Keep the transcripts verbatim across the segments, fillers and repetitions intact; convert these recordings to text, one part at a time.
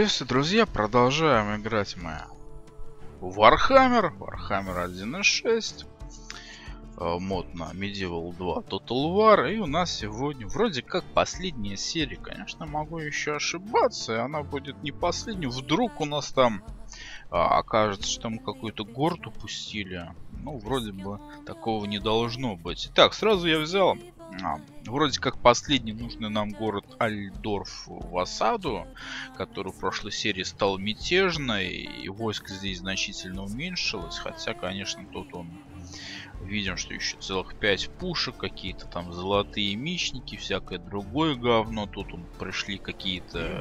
Приветствую, друзья! Продолжаем играть мы в Warhammer, Warhammer один и шесть, мод на Medieval два Total War, и у нас сегодня вроде как последняя серия. Конечно, могу еще ошибаться, и она будет не последней. Вдруг у нас там а, окажется, что мы какой-то город упустили. Ну, вроде бы такого не должно быть. Итак, сразу я взял а, вроде как последний нужный нам город Альдорф в осаду, который в прошлой серии стал мятежной, и войско здесь значительно уменьшилось. Хотя, конечно, тут он видим, что еще целых пять пушек, какие-то там золотые мечники, всякое другое говно. Тут он, пришли какие-то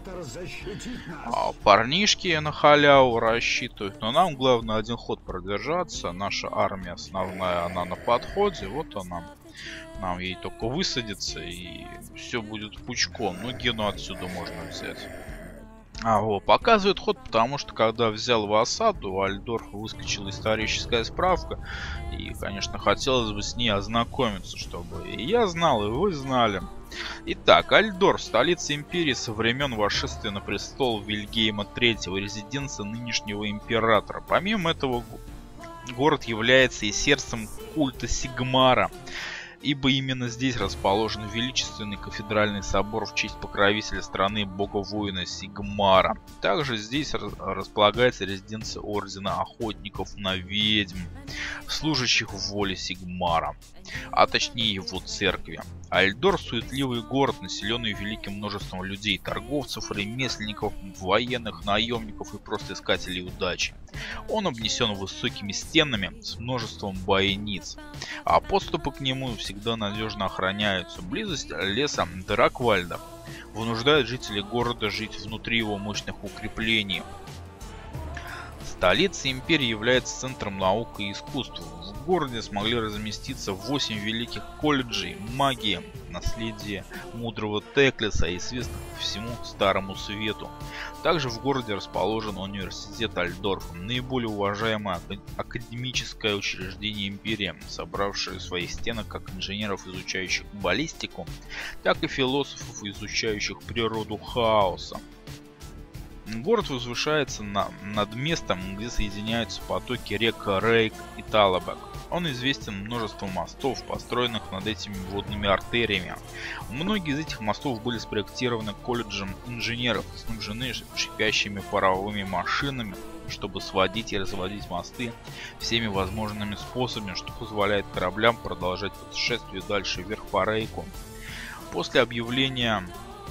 а, парнишки на халяву рассчитывают. Но нам главное один ход продержаться. Наша армия основная, она на подходе. Вот она. Нам ей только высадиться, и все будет пучком. Ну, Гену отсюда можно взять. А, вот, показывает ход, потому что когда взял в осаду, у Альдорфа выскочила историческая справка. И, конечно, хотелось бы с ней ознакомиться, чтобы и я знал, и вы знали. Итак, Альдорф, столица империи со времен восшествия на престол Вильгельма третьего, резиденция нынешнего императора. Помимо этого, город является и сердцем культа Сигмара, ибо именно здесь расположен величественный кафедральный собор в честь покровителя страны бога-воина Сигмара. Также здесь располагается резиденция ордена охотников на ведьм, служащих в воле Сигмара, а точнее его церкви. Альдор — суетливый город, населенный великим множеством людей, торговцев, ремесленников, военных, наемников и просто искателей удачи. Он обнесен высокими стенами с множеством бойниц, а подступы к нему всегда надежно охраняются. Близость леса Драквальда вынуждает жителей города жить внутри его мощных укреплений. Столица империи является центром наук и искусств. В городе смогли разместиться восемь великих колледжей магии, наследие мудрого Теклиса, известных по всему Старому Свету. Также в городе расположен университет Альдорфа, наиболее уважаемое академическое учреждение империи, собравшее в своих стенах как инженеров, изучающих баллистику, так и философов, изучающих природу хаоса. Город возвышается на, над местом, где соединяются потоки рек Рейк и Талабек. Он известен множеством мостов, построенных над этими водными артериями. Многие из этих мостов были спроектированы колледжем инженеров, снабжены шипящими паровыми машинами, чтобы сводить и разводить мосты всеми возможными способами, что позволяет кораблям продолжать путешествие дальше вверх по Рейку. После объявления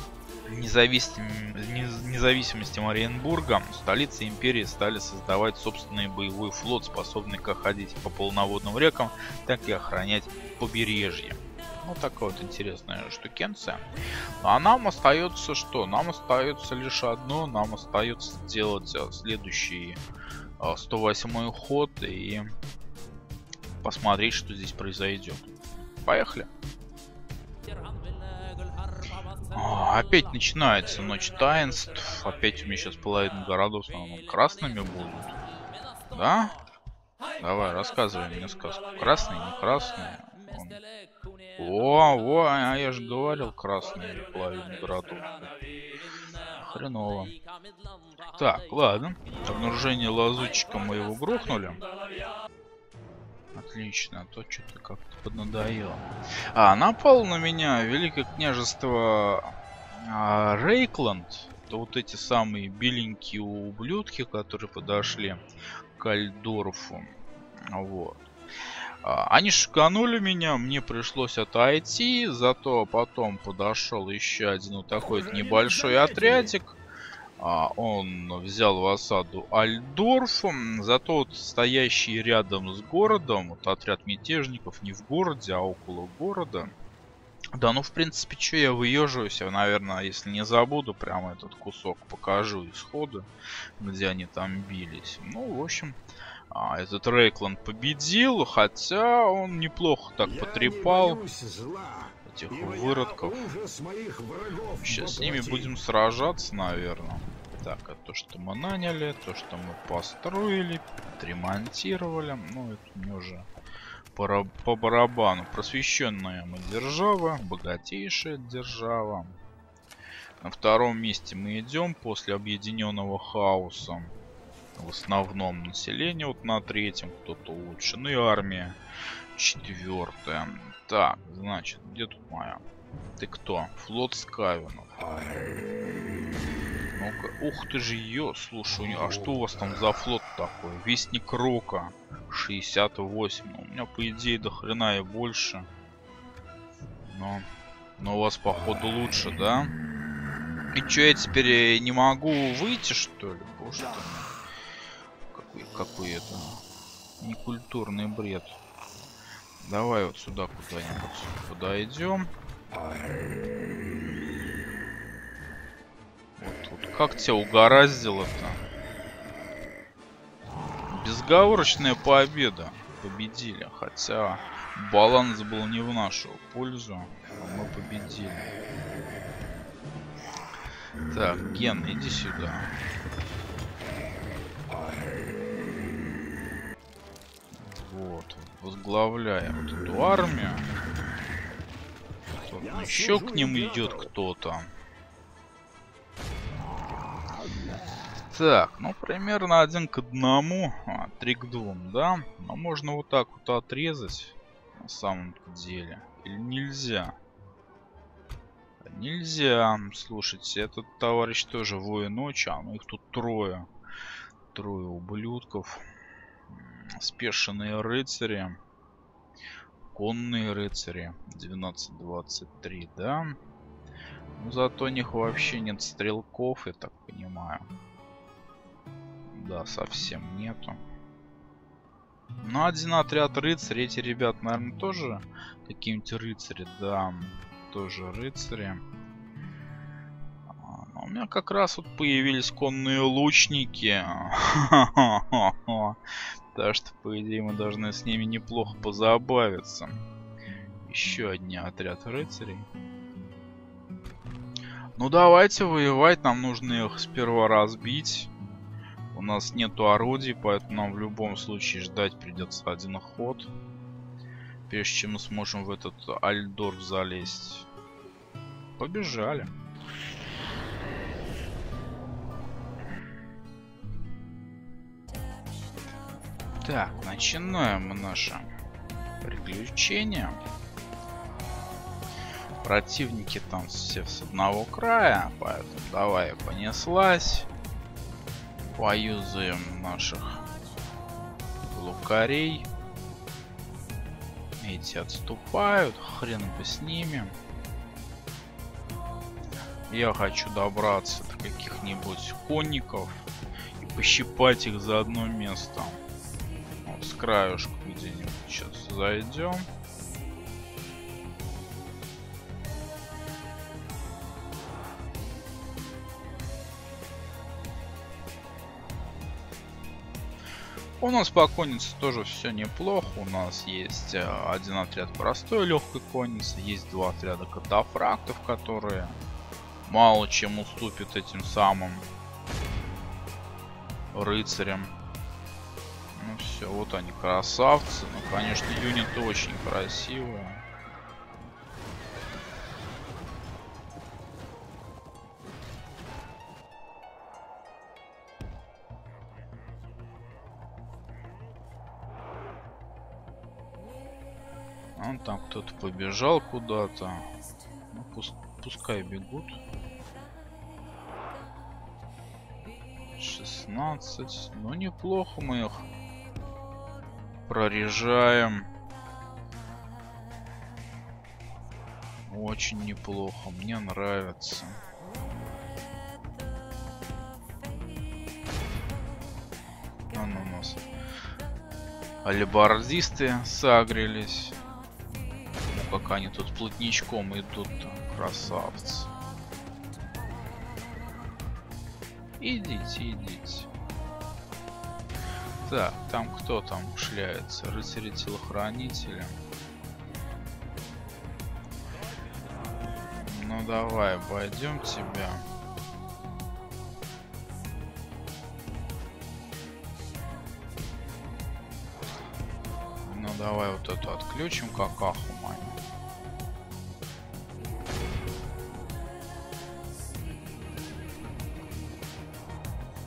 независимости Мариенбурга, столицы империи стали создавать собственный боевой флот, способный как ходить по полноводным рекам, так и охранять побережье. Вот такая вот интересная штукенция. А нам остается что? Нам остается лишь одно. Нам остается сделать следующий сто восьмой ход и посмотреть, что здесь произойдет. Поехали! О, опять начинается ночь таинств. Опять у меня сейчас половина городов основном красными будут. Да? Давай, рассказывай мне сказку. Красные, не красные. Он... О, о, а я же говорил, красные половина городов. Хреново. Так, ладно. Обнаружение лазутчика мы его грохнули. Отлично, а то что-то как-то поднадоело. А, напал на меня Великое княжество а, Рейкланд. Это вот эти самые беленькие ублюдки, которые подошли к Альдорфу. Вот. А, они шиканули меня, мне пришлось отойти. Зато потом подошел еще один вот такой вот небольшой отрядик. А, он взял в осаду Альдорф. Зато вот стоящий рядом с городом, вот отряд мятежников не в городе, а около города. Да, ну в принципе, что я выезжаюсь, наверное, если не забуду, прямо этот кусок покажу исхода, где они там бились. Ну, в общем, а, этот Рейкланд победил, хотя он неплохо так я потрепал этих выродков. Сейчас с ними будем сражаться, наверное. Так, это то, что мы наняли, то, что мы построили, отремонтировали. Ну, это мне уже по, по барабану. Просвещенная мы держава, богатейшая держава. На втором месте мы идем после объединенного хаоса. В основном население вот на третьем, кто-то лучше. Ну и армия четвертая. Так, значит, где тут моя? Ты кто? Флот Скавенов. Ну-ка, ух ты же ее, слушай, а что у вас там за флот такой? Вестник Рока шестьдесят восемь. Ну, у меня по идее до хрена и больше. Но, но у вас походу лучше, да? И что, я теперь не могу выйти, что ли? Боже ты мой. Какой, какой это некультурный бред. Давай вот сюда куда-нибудь подойдем. Вот, вот как тебя угораздило-то? Безоговорочная победа. Победили. Хотя баланс был не в нашу пользу. А мы победили. Так, Ген, иди сюда. Вот. Возглавляем вот эту армию. Еще к ним идет кто-то. Так, ну примерно один к одному, а, три к двум, да? Но можно вот так вот отрезать на самом деле. Или нельзя? Нельзя. Слушайте, этот товарищ тоже воин ночи, а ну их тут трое. Трое ублюдков. Спешенные рыцари. Конные рыцари. двенадцать двадцать три, да? Но зато у них вообще нет стрелков, я так понимаю. Да, совсем нету. Ну, один отряд рыцарей. Эти ребят, наверное, тоже какие-нибудь рыцари, да. Тоже рыцари. А, у меня как раз вот появились конные лучники. Так что, по идее, мы должны с ними неплохо позабавиться. Еще один отряд рыцарей. Ну, давайте воевать. Нам нужно их сперва разбить. У нас нету орудий, поэтому нам в любом случае ждать придется один ход. Прежде чем мы сможем в этот Альдорф залезть. Побежали. Так, начинаем мы наше приключение. Противники там все с одного края, поэтому давай, понеслась. Поюзаем наших лукарей. Эти отступают, хрен бы с ними. Я хочу добраться до каких-нибудь конников и пощипать их за одно место. Вот с краюшку где-нибудь сейчас зайдем. У нас по коннице тоже все неплохо. У нас есть один отряд простой легкой конницы, есть два отряда катафрактов, которые мало чем уступят этим самым рыцарям. Ну все, вот они, красавцы. Ну, конечно, юниты очень красивые. Вон там кто-то побежал куда-то. Ну, пусть, пускай бегут. шестнадцать. Ну, неплохо мы их прорежаем. Очень неплохо. Мне нравится. Вон у нас алебардисты сагрились. Как они тут плотничком идут-то. Красавцы. Идите, идите. Так, там кто там шляется? Рыцари-телохранители. Ну давай, обойдем тебя. Ну давай вот эту отключим, какаху мою.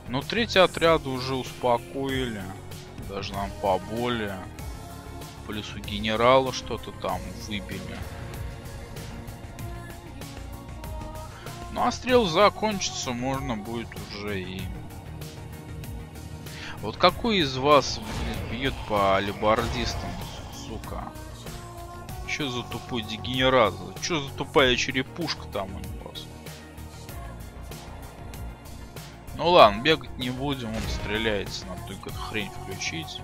Но третий отряд уже успокоили. Даже нам поболее. Плюс у генерала что-то там выбили. Ну а стрел закончится, можно будет уже и... Вот какой из вас бьет по алебардистам, сука? Чё за тупой дегенерат? Чё за тупая черепушка там у вас? Ну ладно, бегать не будем, он стреляется, нам только эту хрень включить.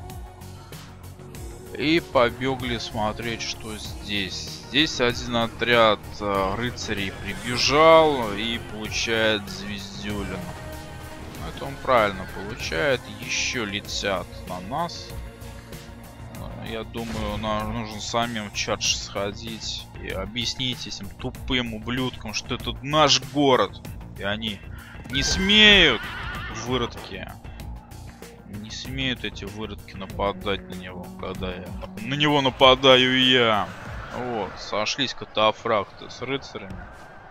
И побегли смотреть, что здесь. Здесь один отряд э, рыцарей прибежал и получает звездюлину. Это он правильно получает. Еще летят на нас. Я думаю, нам нужно самим в чардж сходить и объяснить этим тупым ублюдкам, что это наш город. И они не смеют, выродки. Не смеют эти выродки нападать на него, когда я... На него нападаю я. Вот, сошлись катафракты с рыцарями.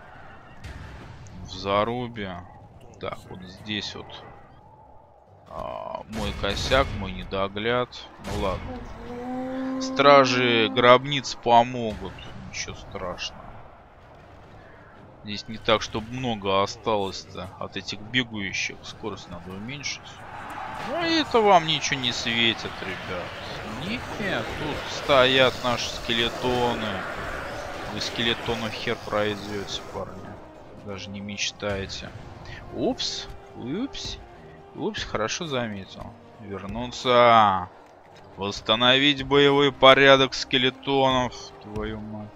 В зарубе. Так, вот здесь вот а, мой косяк, мой недогляд. Ну ладно. Стражи гробниц помогут. Ничего страшного. Здесь не так, чтобы много осталось-то от этих бегающих. Скорость надо уменьшить. Ну это вам ничего не светит, ребят. Нет, тут стоят наши скелетоны. Вы скелетонов хер пройдете, парни. Даже не мечтаете. Упс, упс, упс, хорошо заметил. Вернуться. Восстановить боевой порядок скелетонов. Твою мать.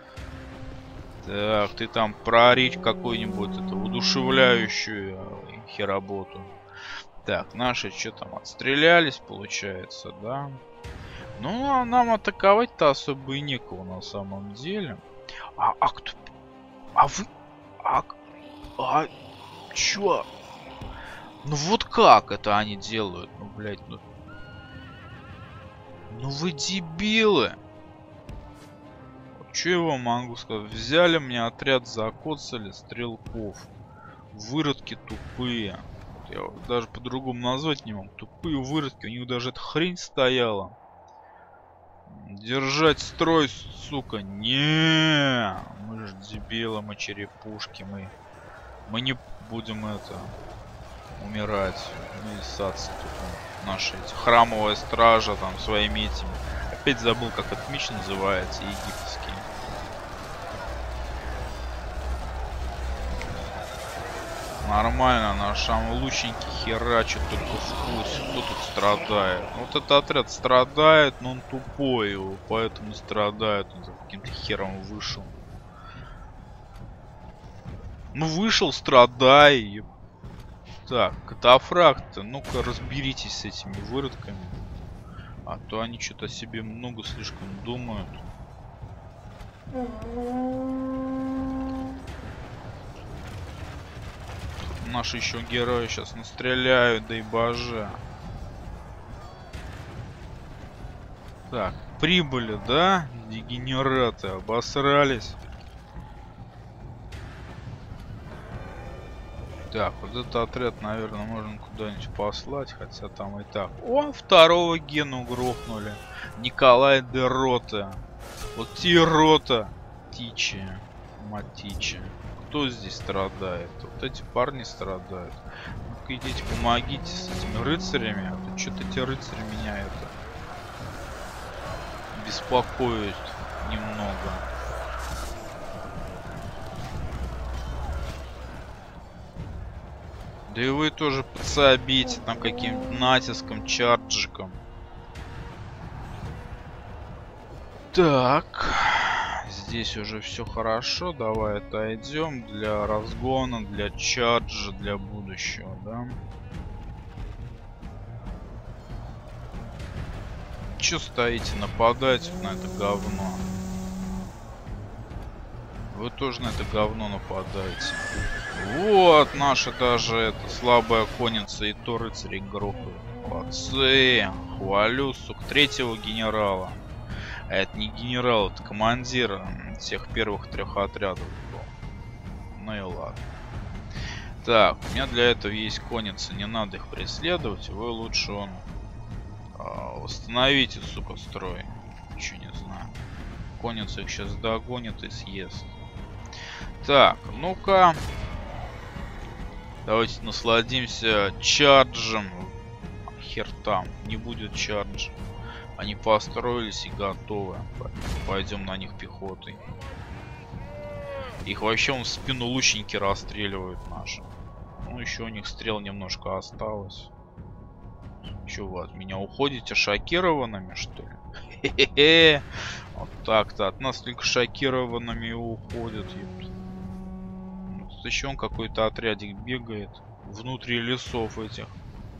Так, ты там прорить какую-нибудь эту удушевляющую хеработу. Так, наши что там, отстрелялись, получается, да? Ну, а нам атаковать-то особо и некого на самом деле. А, а кто... А вы... А... А... Чё? Ну вот как это они делают? Ну, блядь, ну... Ну вы дебилы! Чё я вам могу сказать? Взяли мне отряд, закоцали стрелков. Выродки тупые. Я даже по-другому назвать не могу. Тупые выродки. У них даже эта хрень стояла. Держать строй, сука. Не, мы же дебилы, мы черепушки. Мы, мы не будем это умирать. Мы ссаться тут. Наши эти, храмовая стража там своими этими. Опять забыл, как этот меч называется. Египетский. Нормально, наши лучники херачат только в курсе, кто тут страдает. Вот этот отряд страдает, но он тупой, его, поэтому страдает. Он за каким-то хером вышел. Ну вышел, страдай. Так, катафракты, ну-ка разберитесь с этими выродками. А то они что-то о себе много слишком думают. Наши еще герои сейчас настреляют, да и боже. Так, прибыли, да? Дегенераты обосрались. Так, вот этот отряд, наверное, можно куда-нибудь послать, хотя там и так. О, второго Гену грохнули. Николай де Рота. Вот те Рота. Тичи. Матичи. Кто здесь страдает? Вот эти парни страдают. Ну-ка идите, помогите с этими рыцарями. А то что-то эти рыцари меня это беспокоят немного. Да и вы тоже подсобите там каким-нибудь натиском, чарджиком. Так. Здесь уже все хорошо. Давай отойдем для разгона, для чарджа, для будущего, да? Че стоите, нападать на это говно? Вы тоже на это говно нападаете. Вот, наша даже это слабая конница и то рыцарей грохают. Молодцы, хвалю, сука, третьего генерала. А это не генерал, это командир всех первых трех отрядов был. Ну и ладно. Так, у меня для этого есть конница, не надо их преследовать. Вы лучше он а, восстановите, сука, строй. Ничего не знаю. Конница их сейчас догонит и съест. Так, ну-ка. Давайте насладимся чарджем. Хер там, не будет чарджа. Они построились и готовы. Пойдем на них пехотой. Их вообще он в спину лучники расстреливают наши. Ну, еще у них стрел немножко осталось. Че вы от меня уходите шокированными, что ли? Хе-хе-хе. Вот так-то. От нас только шокированными и уходят. Тут еще он какой-то отрядик бегает. Внутри лесов этих.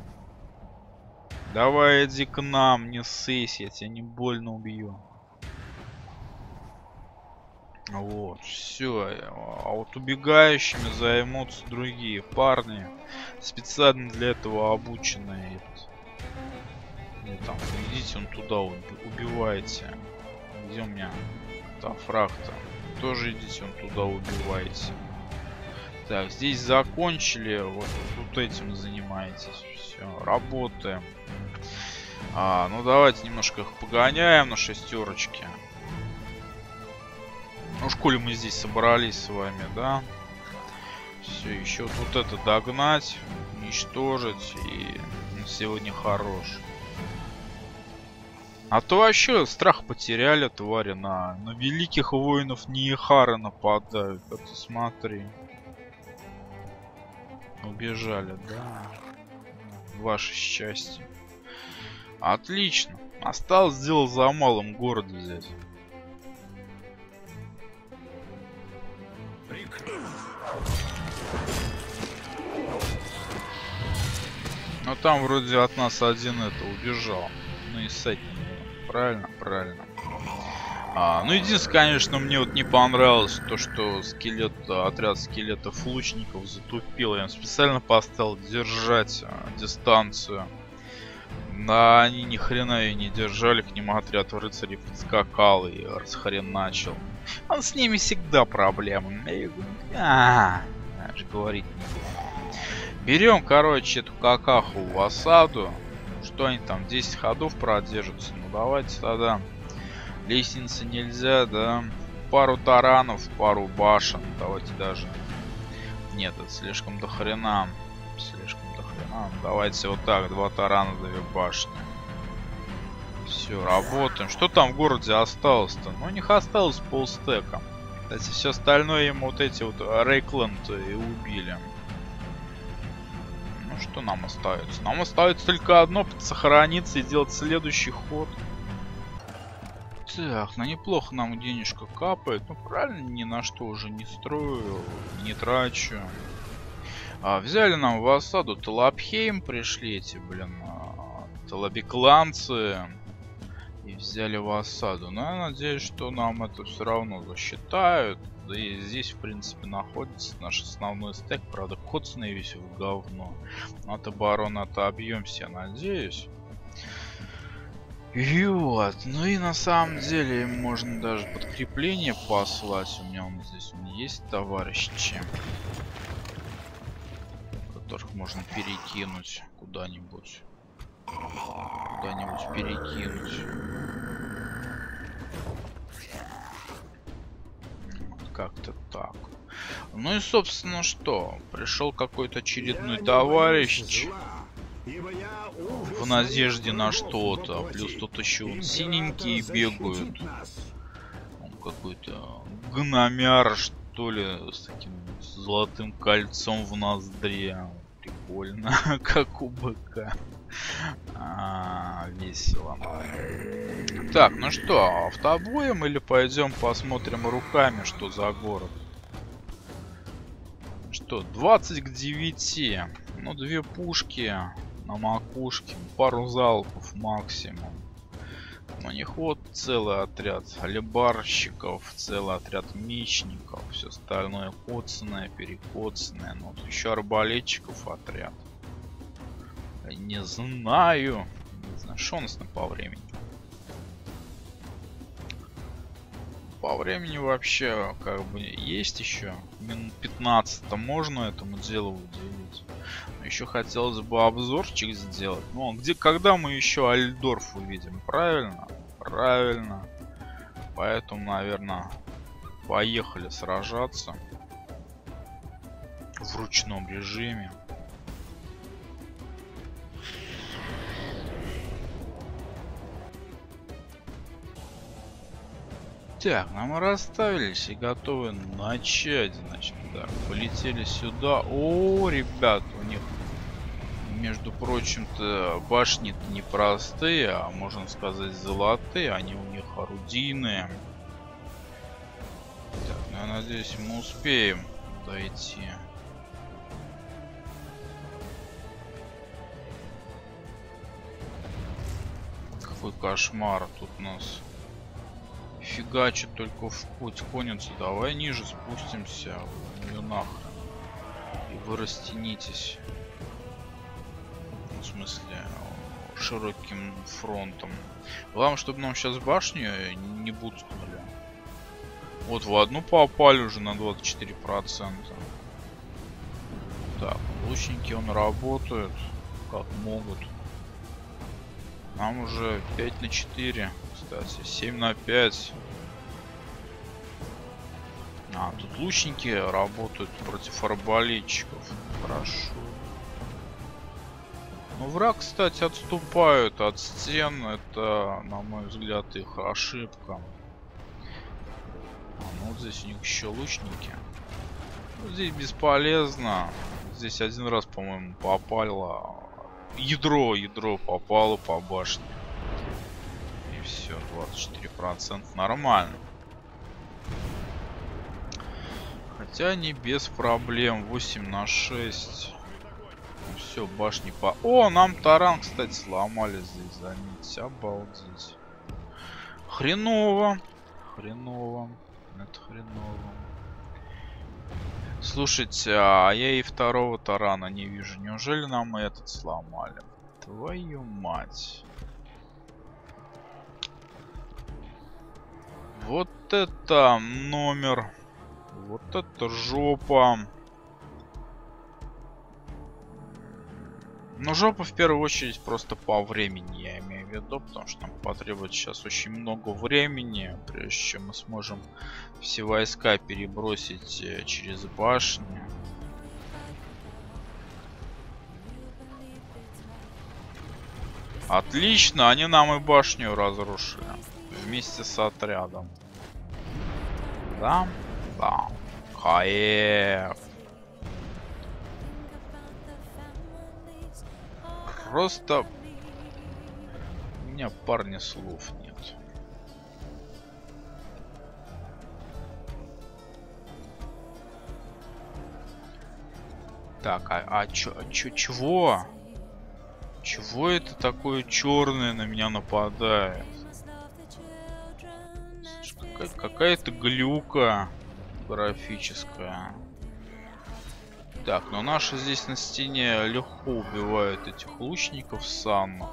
Давай иди к нам, не ссысь, я тебя не больно убью. Вот, все. А вот убегающими займутся другие парни, специально для этого обученные. Ну, там, идите он туда, убивайте. Где у меня та фраг-то? Тоже идите он туда, убивайте. Так, здесь закончили, вот, вот этим занимаетесь. Все, работаем. А, ну давайте немножко их погоняем на шестерочке. Ну, в школе мы здесь собрались с вами, да? Все, еще вот это догнать, уничтожить, и ну, сегодня хорош. А то вообще страх потеряли, твари, на, на великих воинов Ниехары нападают. Это смотри. Убежали, да. Ваше счастье. Отлично. Осталось дело за малым, город взять. Но там вроде от нас один это убежал. Ну и с этим. Правильно, правильно. А, ну единственное, конечно, мне вот не понравилось то, что скелет, отряд скелетов лучников затупил. Я специально поставил держать а, дистанцию. Да, они ни хрена ее не держали, к нему отряд рыцарей подскакал и расхреначил. Он с ними всегда проблемы. А, даже говорить не буду. Берем, короче, эту какаху в осаду. Что они там, десять ходов продержатся? Ну давайте тогда. Лестницы нельзя, да? Пару таранов, пару башен. Давайте даже. Нет, это слишком до хрена. Слишком до хрена. Давайте вот так, два тарана, две башни. Все, работаем. Что там в городе осталось-то? Ну, у них осталось полстека. Кстати, все остальное им вот эти вот Рейкленд и убили. Ну, что нам остается? Нам остается только одно, сохраниться и делать следующий ход. Так, ну неплохо нам денежка капает. Ну, правильно, ни на что уже не строю, не трачу. А, взяли нам в осаду Талабхейм, пришли эти, блин, талабекланцы. И взяли в осаду. Но я надеюсь, что нам это все равно засчитают. Да и здесь, в принципе, находится наш основной стек. Правда, коцный весь в говно. Но от обороны отобьемся, я надеюсь. И вот. Ну и на самом деле можно даже подкрепление послать. У меня он здесь он есть товарищи, которых можно перекинуть куда-нибудь. Куда-нибудь перекинуть. Вот как-то так. Ну и собственно что? Пришел какой-то очередной товарищ. В надежде на что-то. Плюс тут еще он синенькие бегают. Он какой-то гномяр, что ли, с таким золотым кольцом в ноздре. Прикольно, как у быка. А, весело. Так, ну что, автобоем или пойдем посмотрим руками, что за город? Что, двадцать к девяти. Ну, две пушки на макушке, пару залпов максимум. У них вот целый отряд алебарщиков, целый отряд мечников, все остальное коцанное, перекоцанное. Ну, вот еще арбалетчиков отряд. Не знаю. Не знаю, что у нас там по времени. по времени вообще как бы есть еще. Минут пятнадцать-то можно этому делу уделить. Еще хотелось бы обзорчик сделать. Ну, где, когда мы еще Альдорф увидим? Правильно? Правильно. Поэтому, наверное, поехали сражаться в ручном режиме. Так, ну мы расставились и готовы начать. Значит, так, полетели сюда. О, ребят, у них, между прочим-то, башни-то не простые, а можно сказать золотые. Они у них орудийные. Так, ну я надеюсь, мы успеем дойти. Какой кошмар тут у нас. Фигачит только в путь конница. Давай ниже спустимся. Ну нахрен. И вы растянитесь. В смысле, широким фронтом. Главное, чтобы нам сейчас башню не буцнули. Вот в одну попали уже на двадцать четыре процента. Так, лучники он работают как могут. Нам уже пять на четыре. Кстати, семь на пять. А, тут лучники работают против арбалетчиков. Хорошо. Ну, враг, кстати, отступают от стен. Это, на мой взгляд, их ошибка. А, ну, вот здесь у них еще лучники. Вот здесь бесполезно. Здесь один раз, по-моему, попало. Ядро, ядро попало по башне. Все, двадцать четыре процента нормально. Хотя не без проблем. восемь на шесть. Все, башни по... О, нам таран, кстати, сломали здесь, заметьте. Обалдеть. Хреново. Хреново. Это хреново. Слушайте, а я и второго тарана не вижу. Неужели нам и этот сломали? Твою мать. Вот это номер. Вот это жопа. Но жопа в первую очередь просто по времени, я имею в виду, потому что нам потребуется сейчас очень много времени, прежде чем мы сможем все войска перебросить через башни. Отлично, они нам и башню разрушили. Вместе с отрядом. Да? Да. Хаев. Просто... У меня, парни, слов нет. Так, а, а чё, а чё, чего? Чего это такое черное на меня нападает? Какая-то глюка графическая. Так, но наши здесь на стене легко убивают этих лучников санных.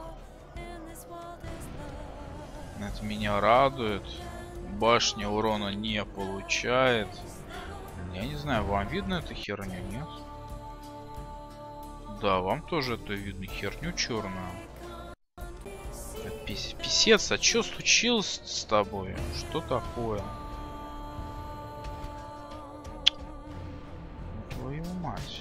Это меня радует. Башня урона не получает. Я не знаю, вам видно эту херню, нет? Да, вам тоже это видно, херню черную. Пис писец, а что случилось с тобой? Что такое? Твою мать.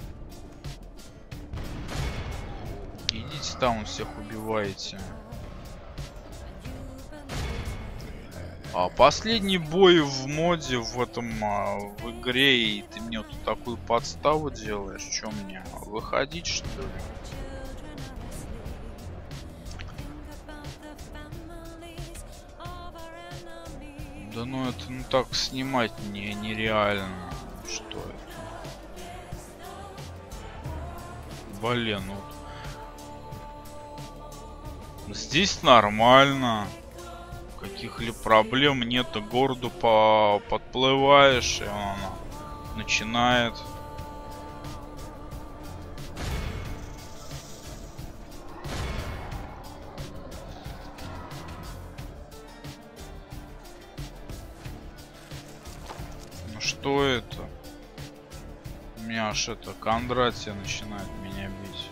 Идите там, всех убиваете. А последний бой в моде в этом а, в игре, и ты мне вот такую подставу делаешь? Что мне? Выходить, что ли? Да ну это ну так снимать не, нереально. Что это? Блин, ну здесь нормально. Каких-либо проблем нет, к городу по подплываешь, и она начинает. что это? У меня аж это Кондратия начинает меня бить.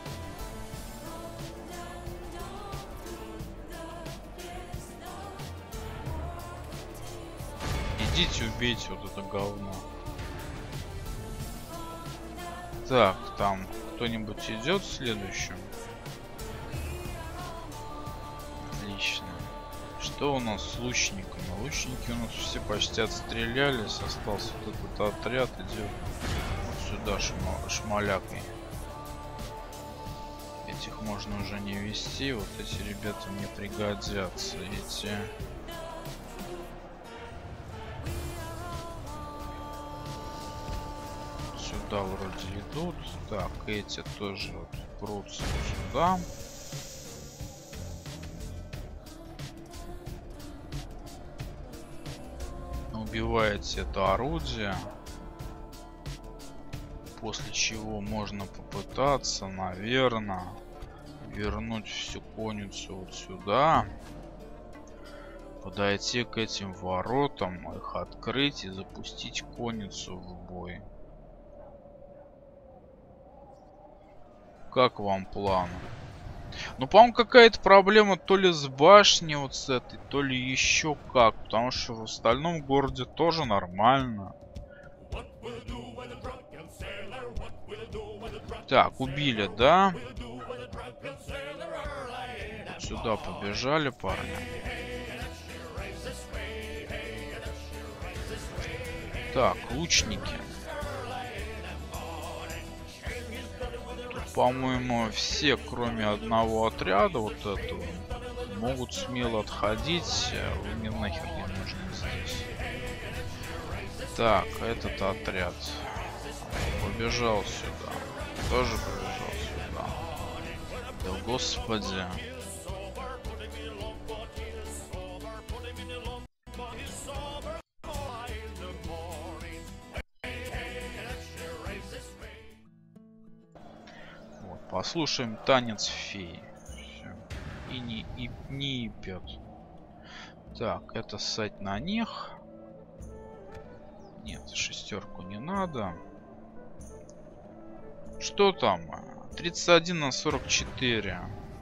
Идите убейте вот это говно. Так, там кто-нибудь идет следующим? Отлично. Что у нас с лучниками? Лучники у нас все почти отстрелялись. Остался вот этот отряд. Идет вот сюда шма шмалякой. Этих можно уже не вести. Вот эти ребята мне пригодятся. Эти... Сюда вроде идут. Так, эти тоже вот прутся сюда. Убиваете это орудие. После чего можно попытаться, наверное, вернуть всю конницу вот сюда. Подойти к этим воротам, их открыть и запустить конницу в бой. Как вам план? Ну, по-моему, какая-то проблема то ли с башней вот с этой, то ли еще как. Потому что в остальном городе тоже нормально. Так, убили, да? Сюда побежали парни. Так, лучники. По-моему, все, кроме одного отряда вот этого, могут смело отходить. Вы мне нахер не нужны здесь. Так, этот отряд побежал сюда. Тоже побежал сюда. Да господи. Послушаем танец феи. Всё. И не, и не пьет. Так, это ссать на них. Нет, шестерку не надо. Что там? тридцать один на сорок четыре.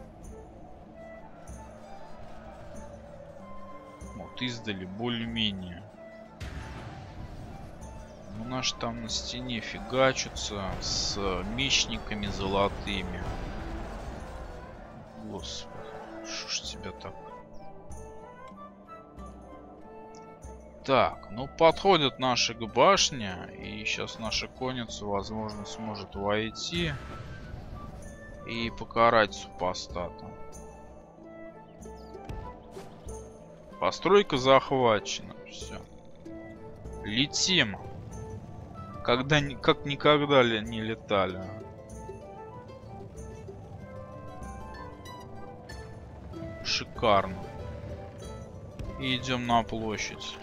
Вот издали более-менее. У нас там на стене фигачатся с мечниками золотыми. Господи, что ж тебя так? Так, ну подходят наши к башне. И сейчас наша конница, возможно, сможет войти и покарать супостата. Постройка захвачена. Все. Летим. Когда как никогда ли не летали. Шикарно. И идем на площадь.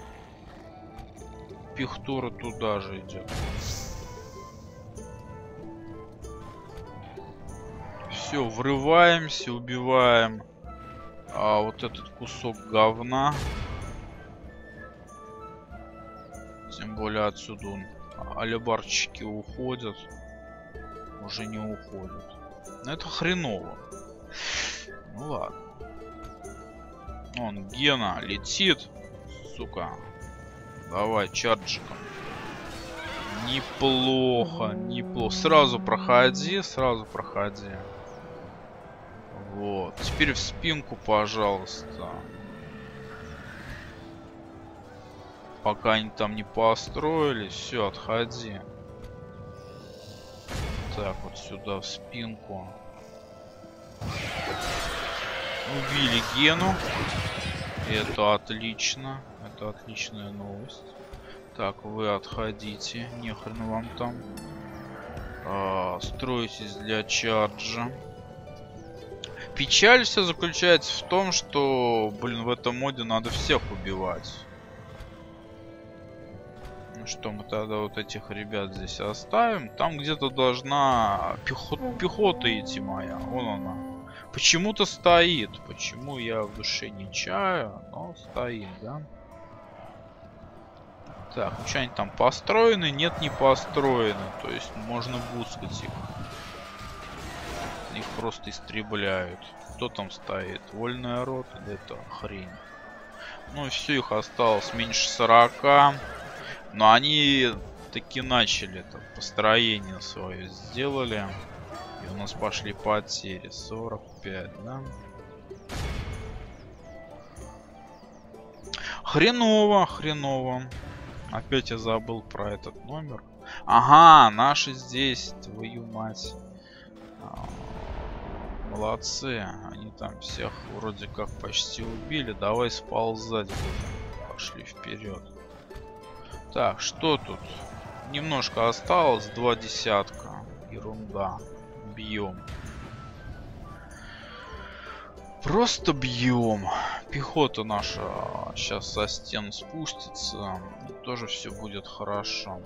Пихтура туда же идет. Все, врываемся, убиваем. А вот этот кусок говна. Тем более отсюда он. Алебарчики уходят. Уже не уходят. Но это хреново. Ну ладно. Вон Гена летит. Сука. Давай чарджиком. Неплохо, неплохо. Сразу проходи, сразу проходи. Вот. Теперь в спинку, пожалуйста. Пока они там не построились, все, отходи. Так, вот сюда в спинку. Убили Гену. Это отлично. Это отличная новость. Так, вы отходите. Нехрен вам там. А, строитесь для чарджа. Печаль все заключается в том, что, блин, в этом моде надо всех убивать. Ну что, мы тогда вот этих ребят здесь оставим. Там где-то должна пехот, пехота идти моя. Вон она. Почему-то стоит. Почему, я в душе не чаю, но стоит, да? Так, ну что они там построены? Нет, не построены. То есть можно бускать их. Их просто истребляют. Кто там стоит? Вольная рота? Да это хрень. Ну и все, их осталось меньше сорока. Но они таки начали это построение свое сделали. И у нас пошли потери. сорок пять, да? Хреново, хреново. Опять я забыл про этот номер. Ага, наши здесь, твою мать. Молодцы. Они там всех вроде как почти убили. Давай сползать будем. Пошли вперед. Так, что тут? Немножко осталось. Два десятка. Ерунда. Бьем. Просто бьем. Пехота наша сейчас со стен спустится. И тоже все будет хорошо.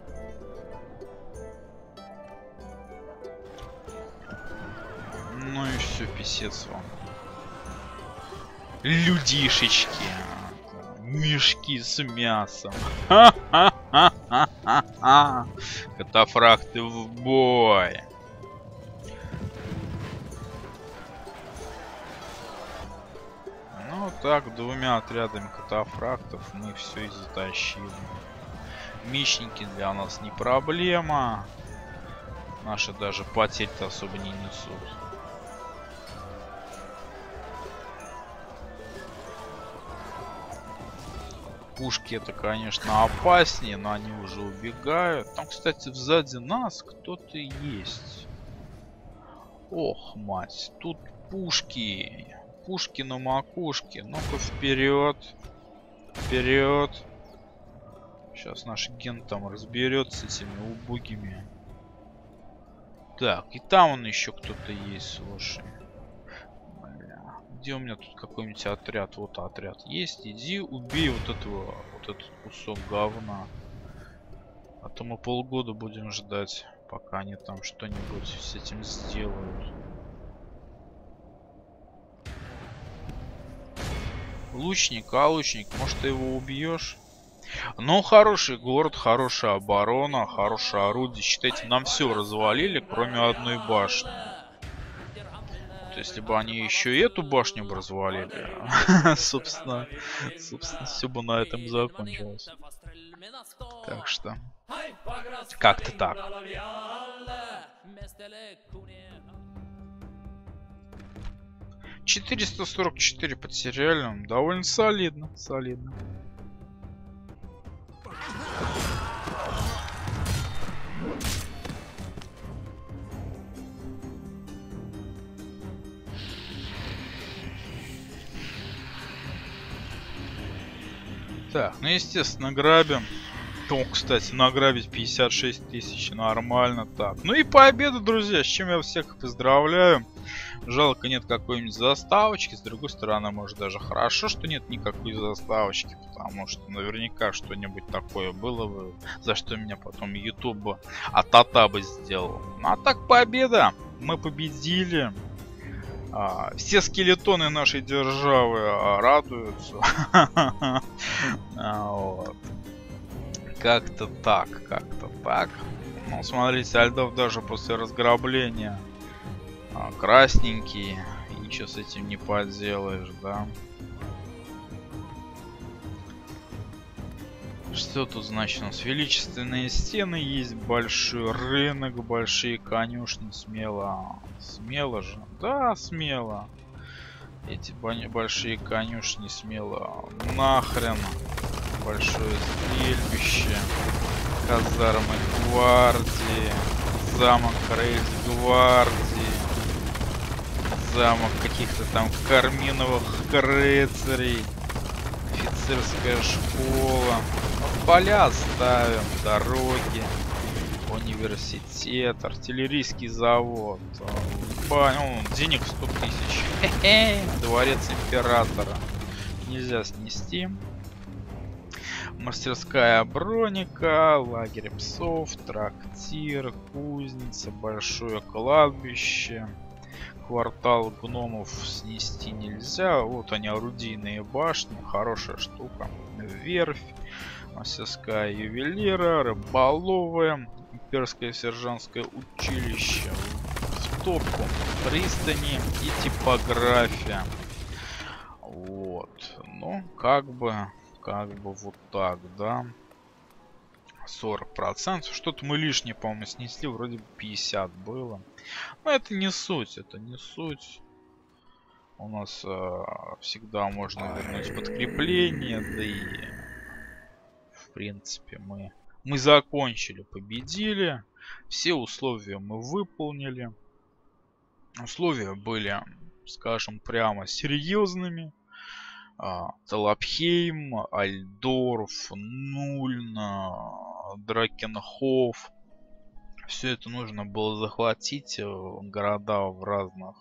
Ну и все, писец вам. Людишечки. Мешки с мясом. Катафракты в бой. Ну так, двумя отрядами катафрактов мы все и затащили. Мечники для нас не проблема. Наши даже потерь-то особо не несут. Пушки это, конечно, опаснее, но они уже убегают. Там, кстати, сзади нас кто-то есть. Ох, мать, тут пушки. Пушки на макушке. Ну-ка вперед. Вперед. Сейчас наш ген там разберется с этими убогими. Так, и там он еще кто-то есть, слушай. Бля. Где у меня тут какой-нибудь отряд? Вот отряд есть. Иди убей вот этого, вот этот кусок говна. А то мы полгода будем ждать, пока они там что-нибудь с этим сделают. Лучник, а лучник, может ты его убьешь? Ну, хороший город, хорошая оборона, хорошее орудие. Считайте, нам все развалили, кроме одной башни. Вот если бы они еще и эту башню бы развалили, собственно, собственно, все бы на этом закончилось. Так что, как-то так. четыреста сорок четыре потеряли. Довольно солидно. Солидно. Так, ну естественно грабим. То, кстати, награбить пятьдесят шесть тысяч. Нормально так. Ну и победа, друзья. С чем я всех поздравляю. Жалко, нет какой-нибудь заставочки. С другой стороны, может даже хорошо, что нет никакой заставочки. Потому что наверняка что-нибудь такое было бы, за что меня потом YouTube атата бы сделал. А так победа. Мы победили. А, все скелетоны нашей державы а, радуются. Вот. Как-то так, как-то так. Ну, смотрите, Альдов даже после разграбления а, красненький. И ничего с этим не поделаешь, да. Что тут значит? У нас величественные стены есть, большой рынок, большие конюшни, смело. Смело же? Да, смело. Эти большие конюшни смело. Нахрен. Большое стрельбище. Казармы гвардии. Замок рейхсгвардии. Замок каких-то там карминовых рыцарей. Офицерская школа. Поля ставим, дороги, университет, артиллерийский завод. Ну, денег сто тысяч. Хе-хе, дворец императора. Нельзя снести. Мастерская броника, лагерь псов, трактир, кузница, большое кладбище. квартал гномов снести нельзя. Вот они, орудийные башни, хорошая штука. Верфь, мастерская ювелира, рыболовая, имперское сержантское училище. В топку пристани и типография. Вот. Ну, как бы, как бы вот так, да. сорок процентов. Что-то мы лишнее, по-моему, снесли. Вроде бы пятьдесят было. Но это не суть. Это не суть. У нас э, всегда можно вернуть подкрепление. Да и в принципе мы, мы закончили, победили. Все условия мы выполнили. Условия были, скажем прямо, серьезными. Талапхейм, Альдорф, Нульн, Дракенхоф. Все это нужно было захватить. Города в разных,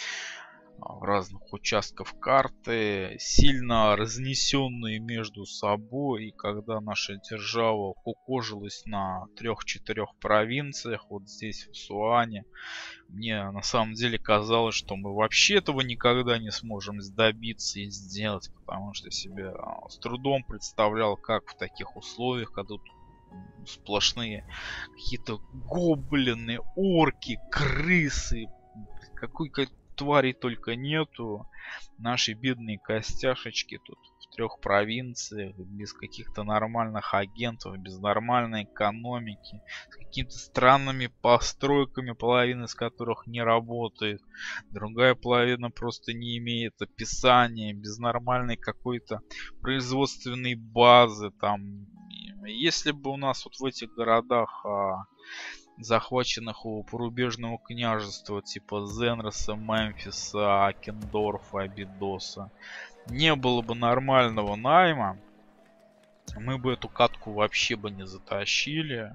в разных участках карты, сильно разнесенные между собой. И когда наша держава кукожилась на трех-четырех провинциях, вот здесь в Суане, мне на самом деле казалось, что мы вообще этого никогда не сможем добиться и сделать, потому что себе с трудом представлял, как в таких условиях, когда тут сплошные какие-то гоблины, орки, крысы, какой-то твари только нету, наши бедные костяшечки тут в трех провинциях, без каких-то нормальных агентов, без нормальной экономики, с какими-то странными постройками, половина из которых не работает, другая половина просто не имеет описания, без нормальной какой-то производственной базы. Там, если бы у нас вот в этих городах, а, захваченных у порубежного княжества типа Зенроса, Мемфиса, Акендорфа, Абидоса, не было бы нормального найма, мы бы эту катку вообще бы не затащили.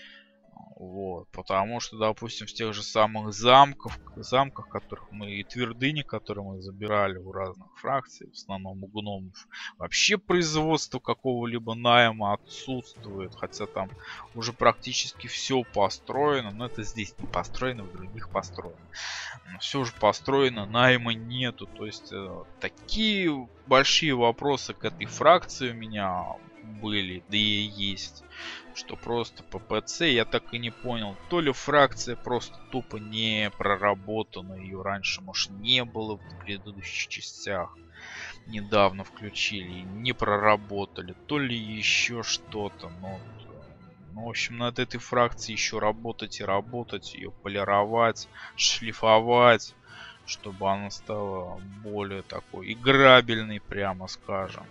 Вот, потому что, допустим, в тех же самых замках, замках, которых мы и твердыни, которые мы забирали у разных фракций, в основном у гномов, вообще производство какого-либо найма отсутствует, хотя там уже практически все построено, но это здесь не построено, в других построено. Но все уже построено, найма нету, то есть э, такие большие вопросы к этой фракции у меня были, да и есть, что просто по ПЦ я так и не понял, то ли фракция просто тупо не проработана, ее раньше, может, не было в предыдущих частях, недавно включили и не проработали, то ли еще что-то, но, ну, в общем, над этой фракцией еще работать и работать, ее полировать, шлифовать, чтобы она стала более такой играбельной, прямо скажем.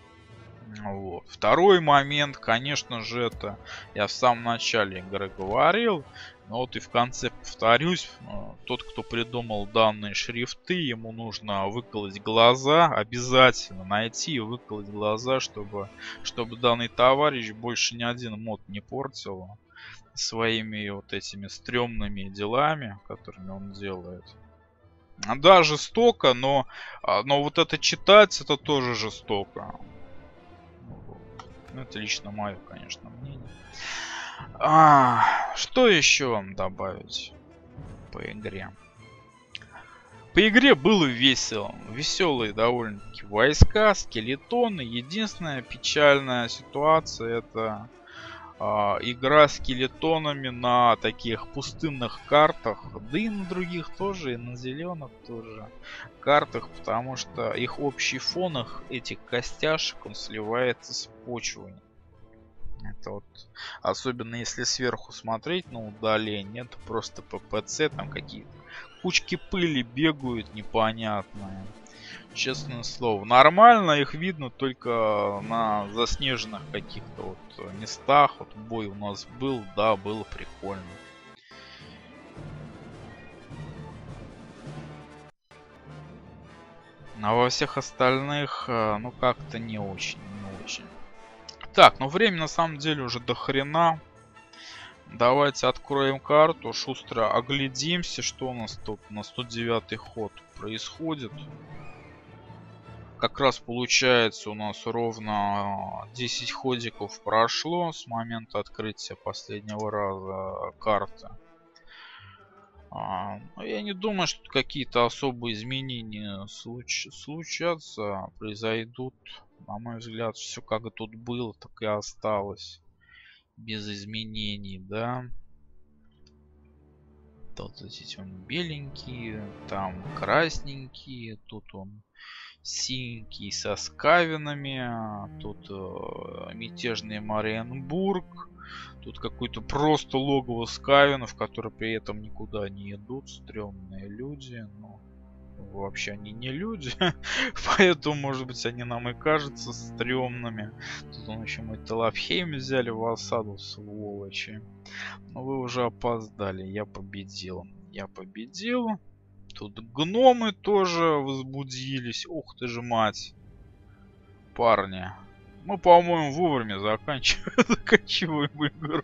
Вот. Второй момент, конечно же, это я в самом начале игры говорил, но вот и в конце повторюсь, тот, кто придумал данные шрифты, ему нужно выколоть глаза, обязательно найти и выколоть глаза, чтобы, чтобы данный товарищ больше ни один мод не портил своими вот этими стрёмными делами, которыми он делает. Да, жестоко, но, но вот это читать, это тоже жестоко. Это лично мое, конечно, мнение. А, что еще вам добавить по игре? По игре было весело. Веселые довольно-таки войска, скелетоны. Единственная печальная ситуация — это а, игра скелетонами на таких пустынных картах. Да и на других тоже, и на зеленых тоже картах, потому что их общий фон, их этих костяшек, он сливается с почвой. Это вот, особенно если сверху смотреть на удаление, это просто по ПЦ там какие-то кучки пыли бегают непонятные. Честное слово, нормально их видно только на заснеженных каких-то вот местах. Вот бой у нас был, да, было прикольно. А во всех остальных, ну, как-то не очень, не очень. Так, ну время на самом деле уже до хрена. Давайте откроем карту, шустро оглядимся, что у нас тут на сто девятый ход происходит. Как раз получается у нас ровно десять ходиков прошло с момента открытия последнего раза карты. А, но я не думаю, что какие-то особые изменения случ случатся, произойдут. На мой взгляд, все как и тут было, так и осталось. Без изменений, да. Тут здесь он беленький, там красненький, тут он синенький со скавинами, тут э, мятежный Мариенбург, тут какой-то просто логово скавинов, которые при этом никуда не идут, стрёмные люди, но вообще они не люди, поэтому, может быть, они нам и кажутся стрёмными. Тут он еще мой Талапхейм взяли в осаду, сволочи. Но вы уже опоздали, я победил. Я победил. Тут гномы тоже возбудились. Ух ты же мать. Парни. Мы, по-моему, вовремя заканчиваем, заканчиваем игру.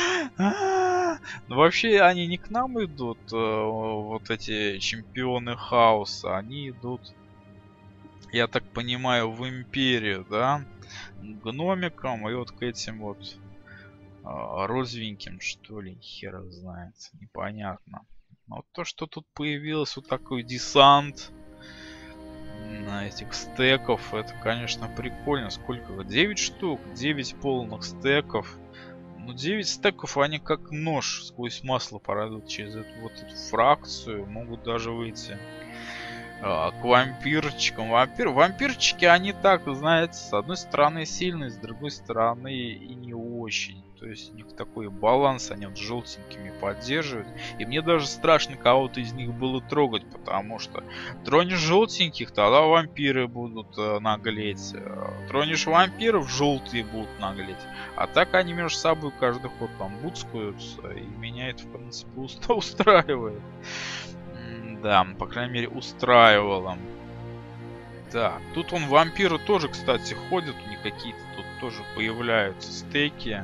Но вообще они не к нам идут, вот эти чемпионы хаоса. Они идут, я так понимаю, в империю, да? Гномикам и вот к этим вот розовеньким, что ли, хер знает. Непонятно. Но вот то, что тут появился вот такой десант на этих стеков, это, конечно, прикольно. Сколько? девять штук, девять полных стеков. Ну, девять стеков, они как нож сквозь масло пройдут через эту вот эту фракцию. Могут даже выйти а, к вампирчикам. Вампир, вампирчики, они так, знаете, с одной стороны сильные, с другой стороны и не очень. То есть у них такой баланс, они вот желтенькими поддерживают. И мне даже страшно кого-то из них было трогать, потому что тронешь желтеньких, тогда вампиры будут э, наглеть. Тронешь вампиров, желтые будут наглеть. А так они между собой каждый ход там буцкаются. И меня это, в принципе, уста устраивает. Да, по крайней мере, устраивало. Так, тут он вампиры тоже, кстати, ходят. У них какие-то тут тоже появляются стеки.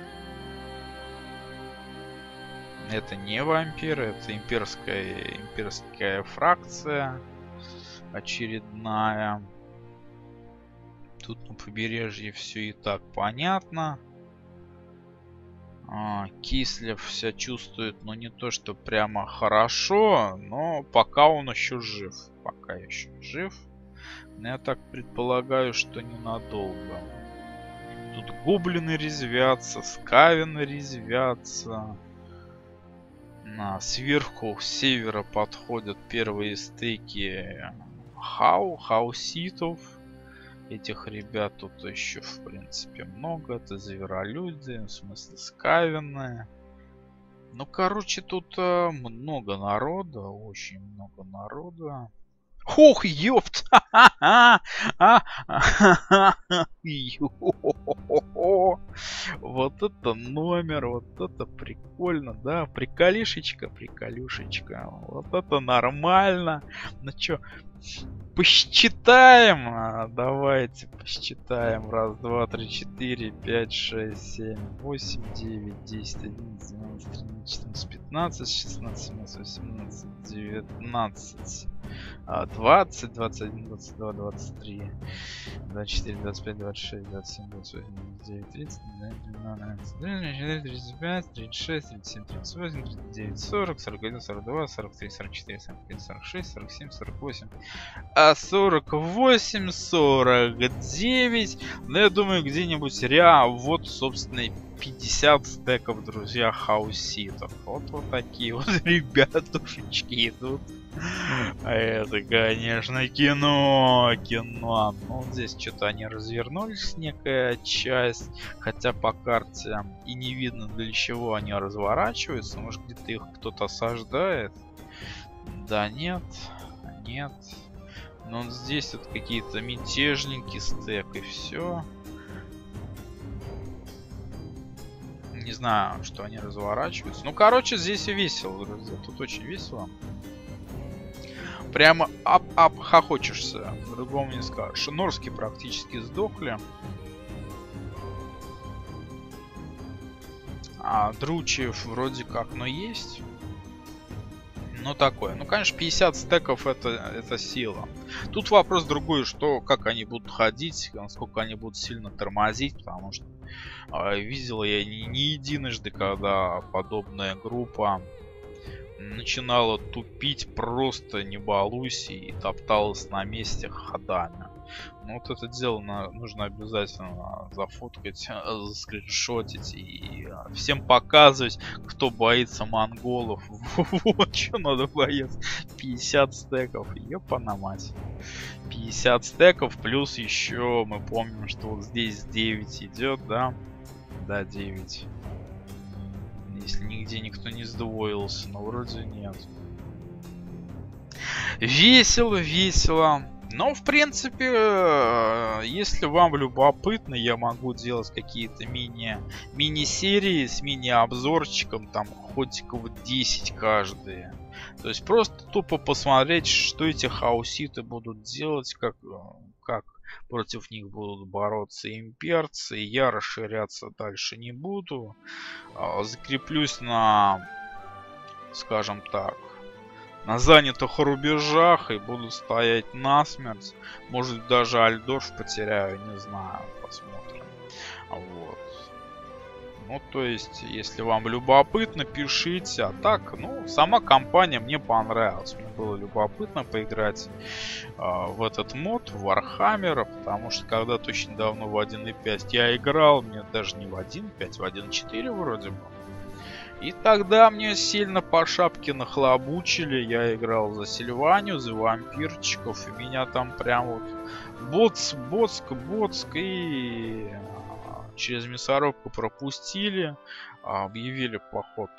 Это не вампиры, это имперская, имперская фракция очередная. Тут на побережье все и так понятно. А, Кислев себя чувствует, но не то, что прямо хорошо, но пока он еще жив. Пока еще жив. Но я так предполагаю, что ненадолго. Тут гоблины резвятся, скавины резвятся. На, сверху, с севера подходят первые стейки хау, хауситов. Этих ребят тут еще, в принципе, много. Это зверолюди, в смысле скавины. Ну, короче, тут э, много народа, очень много народа. Ох, ёпт! Вот это номер, вот это прикольно, да? Приколишечка, приколюшечка. Вот это нормально. Ну чё, посчитаем? Давайте посчитаем. Раз, два, три, четыре, пять, шесть, семь, восемь, девять, десять, одиннадцать, двенадцать, тринадцать, четырнадцать, пятнадцать, шестнадцать, семнадцать, восемнадцать, девятнадцать. двадцать, двадцать один, двадцать два, двадцать три, двадцать четыре, двадцать пять, двадцать шесть, двадцать семь, двадцать восемь, двадцать девять, тридцать, тридцать пять, тридцать шесть, тридцать семь, тридцать восемь, тридцать девять, сорок, сорок один, сорок два, сорок три, сорок четыре, сорок пять, сорок шесть, сорок семь, сорок восемь, а сорок восемь, сорок девять. Ну, я думаю, где-нибудь ря, вот, собственно, пятьдесят стеков, друзья, хауситов. Вот, вот такие вот ребятушечки идут. А это, конечно, кино, кино. Ну, здесь что-то они развернулись, некая часть. Хотя по карте и не видно, для чего они разворачиваются. Может, где-то их кто-то осаждает. Да нет, нет. Но вот здесь вот какие-то мятежники, стек и все. Не знаю, что они разворачиваются. Ну, короче, здесь и весело, друзья. Тут очень весело. Прямо ап-ап хохочешься. По-другому не скажешь. Норские практически сдохли. А Дручев вроде как, но есть. Ну, такое. Ну, конечно, пятьдесят стеков это, это сила. Тут вопрос другой, что, как они будут ходить, насколько они будут сильно тормозить, потому что э, видел я не, не единожды, когда подобная группа начинала тупить, просто не балуйся, и топталась на месте ходами. Ну вот это дело на, нужно обязательно зафоткать, заскриншотить и всем показывать, кто боится монголов. Вот что надо бояться. пятьдесят стеков, ёпана мать. пятьдесят стеков, плюс еще мы помним, что вот здесь девять идет, да? Да, девять. Если нигде никто не сдвоился, но вроде нет. Весело, весело. Но, в принципе, если вам любопытно, я могу делать какие-то мини, мини-серии с мини-обзорчиком, там, хотиков десять каждые. То есть просто тупо посмотреть, что эти хауситы будут делать, как, как против них будут бороться имперцы. Я расширяться дальше не буду. Закреплюсь на, скажем так, на занятых рубежах и буду стоять насмерть. Может даже Альдорф потеряю, не знаю, посмотрим. Вот. Ну, то есть, если вам любопытно, пишите. А так, ну, сама компания мне понравилась. Мне было любопытно поиграть э, в этот мод, в Warhammer, потому что когда-то очень давно в один и пять я играл, мне даже не в один и пять, в один и четыре вроде бы. И тогда мне сильно по шапке нахлобучили. Я играл за Сильванию, за вампирчиков. И меня там прям вот боц, боцк, боцк. И через мясорубку пропустили. Объявили поход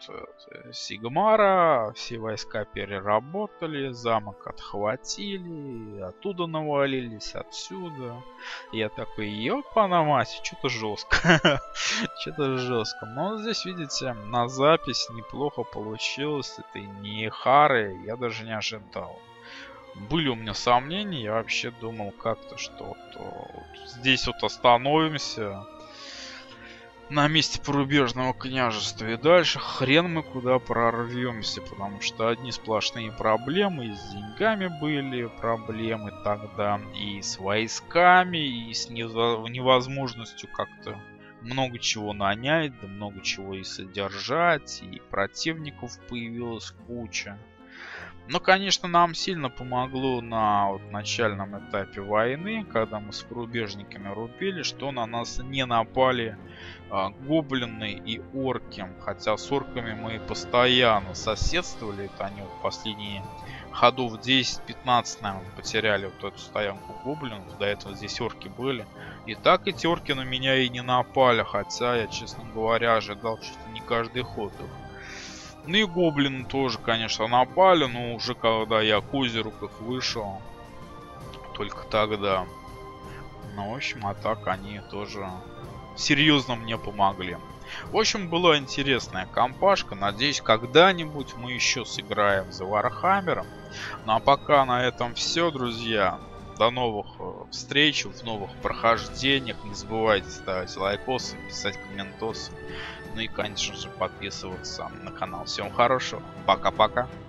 Сигмара. Все войска переработали. Замок отхватили. Оттуда навалились, отсюда. Я такой, ёпана мать, что-то жестко. Что-то жестко. Но здесь, видите, на запись неплохо получилось. Это не хары, я даже не ожидал. Были у меня сомнения, я вообще думал как-то, что вот, вот здесь вот остановимся. На месте порубежного княжества. И дальше хрен мы куда прорвемся. Потому что одни сплошные проблемы. И с деньгами были проблемы тогда. И с войсками. И с невозможностью как-то много чего нанять. Да много чего и содержать. И противников появилась куча. Но, конечно, нам сильно помогло на вот, начальном этапе войны, когда мы с порубежниками рубили, что на нас не напали а, гоблины и орки. Хотя с орками мы постоянно соседствовали. Это они вот последние ходов десять-пятнадцать, наверное, потеряли вот эту стоянку гоблинов. До этого здесь орки были. И так эти орки на меня и не напали. Хотя я, честно говоря, ожидал чуть ли не каждый ход их. Ну и гоблины тоже, конечно, напали, но уже когда я к озеру как вышел, только тогда. Ну, в общем, а так они тоже серьезно мне помогли. В общем, была интересная компашка. Надеюсь, когда-нибудь мы еще сыграем за Warhammer. Ну а пока на этом все, друзья. До новых встреч, в новых прохождениях. Не забывайте ставить лайкосы, писать комментосы. Ну и, конечно же, подписываться на канал. Всем хорошего. Пока-пока.